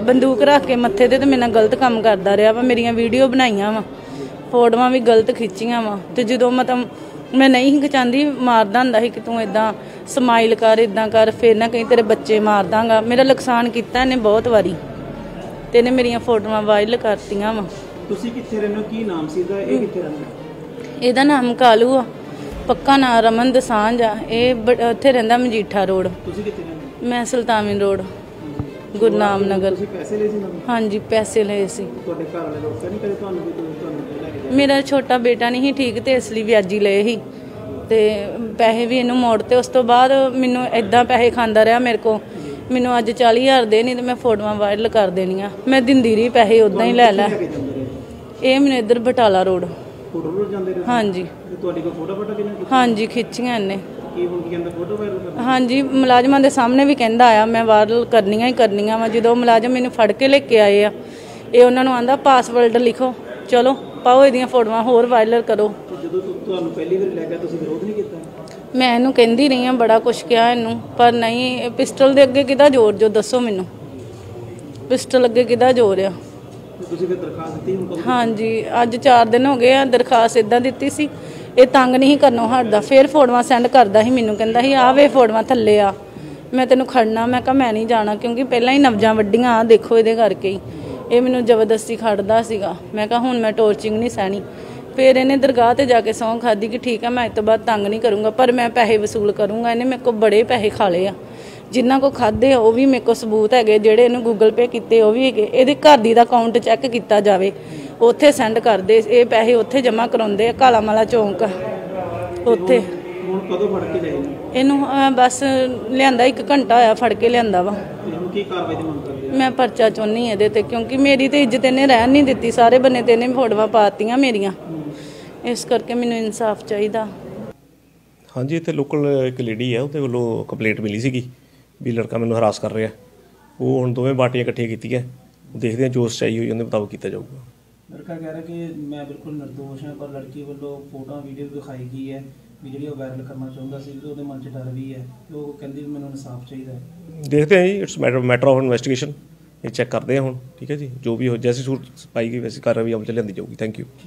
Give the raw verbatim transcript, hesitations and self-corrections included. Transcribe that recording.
बंदूक रख के मत्थे ते मेरे नाल गलत काम करदा रहा वा। मेरियां वीडियो बनाईयां वा, फोटोआं भी गलत खिच्चियां वा। ते जदों मतलब मैं नहीं ही चाहती, मारदा हुंदा सी कि तूं इदां समाइल कर, इदां कर, फिर ना कहीं तेरे बच्चे मार दांगा। मेरा नुकसान किया इन्हें बहुत वारी, ते इन्हें मेरियां फोटोआं वायरल करतियां वा। तुसीं कित्थे रहंदे हो, की नाम सीगा, इह कित्थे रहंदा? इहदा नाम कालू आ, पक्का नाम रमन दसांझ आ। इह उत्थे रहिंदा मजीठा रोड। तुसीं कित्थे रहंदे? मैं सुल्तानविंद रोड, गुरनाम नगर। तुसीं पैसे लए सी? हाँ जी, पैसे लए सी। तुहाडे घर वाले रोके नहीं कदे तुहानूं भी तुहानूं लैके जाए? मेरा छोटा बेटा नहीं ठीक, तो इसलिए विआजी लए ही, ते पैसे भी इनू मोड़ते। उस तो बाद मैनू इदां पैसे खांदा रहा मेरे को। मैनू अज चाली हज़ार दे, नहीं तो मैं फोटोआं वायरल कर देनियां। मैं दिंदी रही पैसे, उदां ही लै लै। ये मैनू इधर बटाला रोड। हाँ जी, हाँ जी, खिच्चियां इन्हें। हाँ जी, मुलाजमान के सामने भी कहता आया मैं वायरल करनियां ही करनियां वा। जो मुलाजम मैनू फड़ के लेके आए आ, ये उन्होंने आंदा पासवर्ड लिखो, चलो पाओ इहदियां फोटोआं होर वायरल करो। मैं इनू कहती रही हाँ, बड़ा कुछ कहा इनू, पर नहीं। पिस्टल दे अगे किहदा जोर जो दसो मैनू, पिस्टल अगे किहदा जोर आ? हाँ जी, अज चार दिन हो गए दरखास्त इदां दित्ती सी, ये तंग नहीं करनों हटदा। फिर फोटोआं सेंड करदा ही मैनू, कहंदा ही आ वे फोटोआं थल्ले आ, मैं तेनू खड़ना। मैं कहा मैं नहीं जाना, क्योंकि पहला ही नब्जां वड्डियां आ देखो इहदे करके ही। ये मैनू जबरदस्ती खड़दा सीगा। मैं कहा हुण मैं टॉर्चिंग नहीं सहनी। फिर इन्हें दरगाह ते जाके सौं खाधी कि ठीक है मैं इस तो बाद तंग नहीं करूँगा, पर मैं पैसे वसूल करूँगा। इन्हें मेरे को बड़े पैसे खा ले आ, जिन्हों को खाधे वो भी मेरे को सबूत है, जेडे इन्हूं गूगल पे किए वो भी है। ये घर दी दा अकाउंट चैक किया जाए, उत्थे सेंड कर दे, ये पैसे उत्थे जमा कराउंदे काला माला चौंक उत्थे। इनू बस लियांदा एक घंटा होया फड़ के लियांदा वा। मैं परचा चाहुंदी इहदे ते, क्योंकि मेरी तो इज्जत इन्हें रहन नहीं दित्ती, सारे बन्ने ते इन्हें फोटोआं पातियां मेरियां, इस करके मैनूं इंसाफ चाहिदा। हाँ जी, इत्थे लोकल एक लेडी है, उसदे वल्लों कंप्लेंट मिली सीगी भी लड़का मैनूं हरास कर रहा। वो हुण दोवें पार्टियां इकट्ठियां कीतियां, देखते हैं जो सच्चाई हुई उहदे मुताबिक किया जाऊगा। लड़का कह रहा कि मैं बिल्कुल निर्दोष हाँ, पर लड़की वालों फोटो वीडियो दिखाई गई है भी जी वायरल करना चाहता सी, तो उसके मन च डर भी है, तो वो कहती भी मैनूं इंसाफ चाहिए। देखते हैं जी, it's matter matter of investigation, ये चैक करते हैं हुण। ठीक है जी, जो भी हो जैसी सूरत पाई गई वैसी कार्रवाई अमल च लियांदी जाऊगी। Thank you.